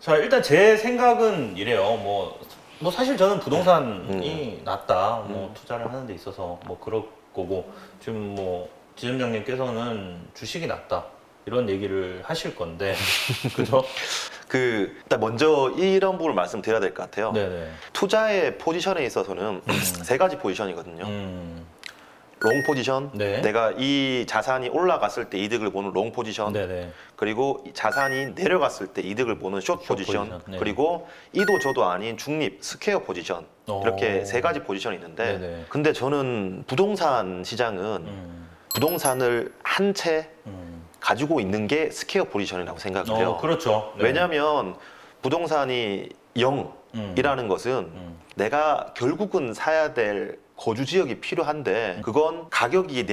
자, 일단 제 생각은 이래요. 뭐 사실 저는 부동산이 낫다. 뭐 투자를 하는 데 있어서 뭐 그럴 거고, 지금 뭐 지점장님께서는 주식이 낫다. 이런 얘기를 하실 건데, 그죠? 일단 먼저 이런 부분을 말씀드려야 될 것 같아요. 네네. 투자의 포지션에 있어서는 세 가지 포지션이거든요. 롱 포지션, 네. 내가 이 자산이 올라갔을 때 이득을 보는 롱 포지션, 네네. 그리고 이 자산이 내려갔을 때 이득을 보는 숏 포지션, 포지션, 네. 그리고 이도 저도 아닌 중립 스퀘어 포지션, 이렇게 세 가지 포지션이 있는데, 네네. 근데 저는 부동산 시장은 부동산을 한 채 가지고 있는 게 스퀘어 포지션이라고 생각을 해요. 그렇죠. 네. 왜냐하면 부동산이 0이라는 것은 내가 결국은 사야 될 거주 지역이 필요한데, 그건 가격이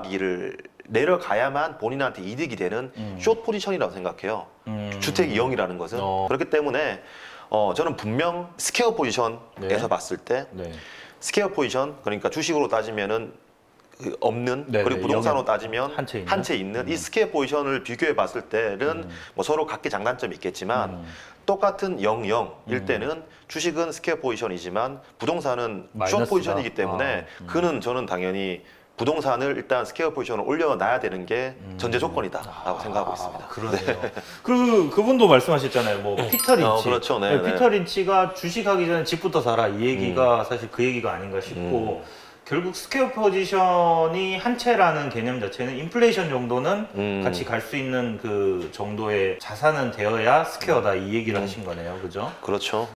내려가야만 본인한테 이득이 되는 숏 포지션이라고 생각해요. 주택이 0이라는 것은. 그렇기 때문에 저는 분명 스퀘어 포지션에서 네. 봤을 때 네. 스퀘어 포지션, 그러니까 주식으로 따지면은 없는, 네네, 그리고 부동산으로 영역 따지면 한 채 있는 이 스퀘어 포지션을 비교해 봤을 때는 뭐 서로 각기 장단점이 있겠지만 똑같은 0일 때는 주식은 스퀘어 포지션이지만 부동산은 숏 마이너스다. 포지션이기 때문에 저는 당연히 부동산을 일단 스퀘어 포지션을 올려놔야 되는 게 전제 조건이다라고 생각하고 있습니다. 그러네요. 그분도 말씀하셨잖아요. 뭐 피터 린치. 그렇죠. 네, 네. 피터 린치가 주식하기 전에 집부터 사라. 이 얘기가 사실 그 얘기가 아닌가 싶고, 결국 스퀘어 포지션이 한 채라는 개념 자체는 인플레이션 정도는 같이 갈 수 있는 그 정도의 자산은 되어야 스퀘어다, 이 얘기를 하신 거네요. 그죠? 그렇죠.